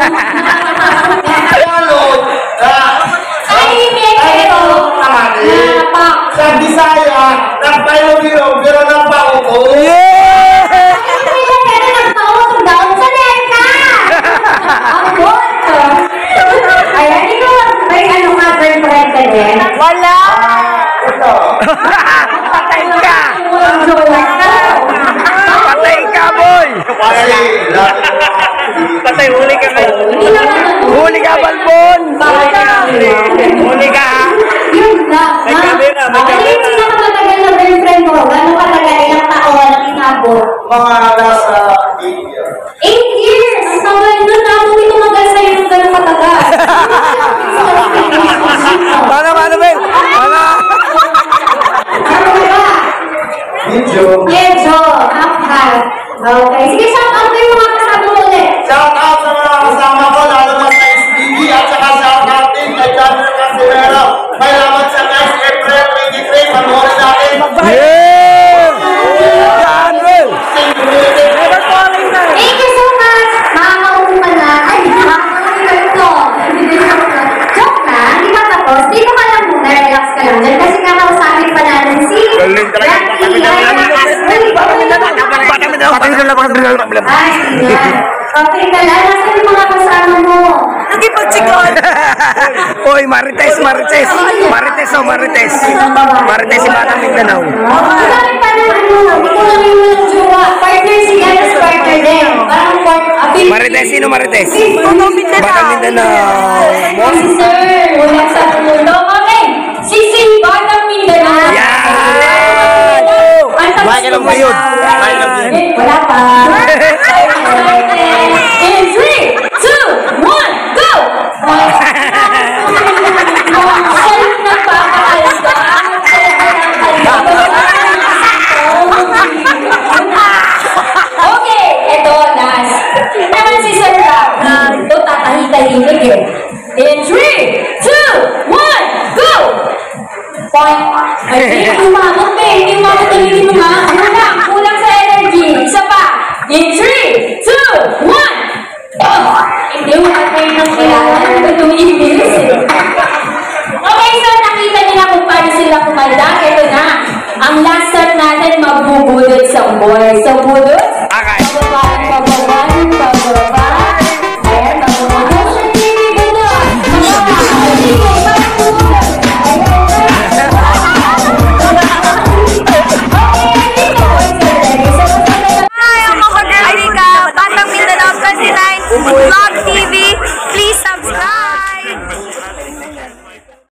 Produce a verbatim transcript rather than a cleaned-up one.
Sa Bisaya, nagpailog-ilog, pero nagpauto. Yeah! Pero nagpauto daw. Sanay ka! Ang boto. Ayan, ikaw, may ano ka, girlfriend ka din? Wala! Patay ka! Patay ka, boy! Patay, huli ka kayo. Huli ka, Balbon! Huli ka! Yun lang. May camera, may camera. Ano yung pinakamatagal na girlfriend mo? Gano'ng katagal? Ilang taon ang inabot? Mga nasa eight years. Eight years! Ang tagal nun. Ako may tumagal sa'yo ng gano'ng katagal. Paano, paano, Bel? Paano? Ano ba? Medyo. Medyo. Half-half. Okay. Sige, shout out ko yung mga kasama mo ulit. Shout out sa mga kasama ko, lalo na sa S P D at saka shout out din kay Janel Casimero. May laban sa guys, April twenty-three, panoorin natin. Yeah! Janel! Never falling na. Thank you so much. Makakaupo na. Ay, makakaupo ka ito. Joke na. Hindi pa tapos. Dito ka lang muna. Relax ka lang. Dahil kasi kakausapin pa natin si Galing talaga. Jackie. Ay, yan. Okay ka lang. Nasaan yung mga kasama mo? Nagipagsikon! Uy, Marites, Marites! Marites, oh, Marites! Marites si Batang Mindanao. Sabi pa na ano, hindi ko lang yung walang jowa. Partner si Ganas, partner din. Parang partner. Marites, sino Marites? Batang Mindanao. Si Sir, wala sa mundo. Okay, Sisi, Batang Mindanao. Yan! Bakit mo yun? Wala pa. In three, two, one, go! Self nagpapaalala. Okay, ito, last. Naman si Sir Rob. Ito, tatahitahimik eh. In three, two, one, go! Point. Ay, hindi umabot eh. Hindi umabot ulit mo nga. Kulang, kulang sa energy. Isa pa. In three, two, one. Oh, hindi umabot kayo ng kailangan. Itong English eh. Okay, so nakita nila kung paano sila kumanda. Ito na. Ang last step natin, magbubudod sa boy. So, budod.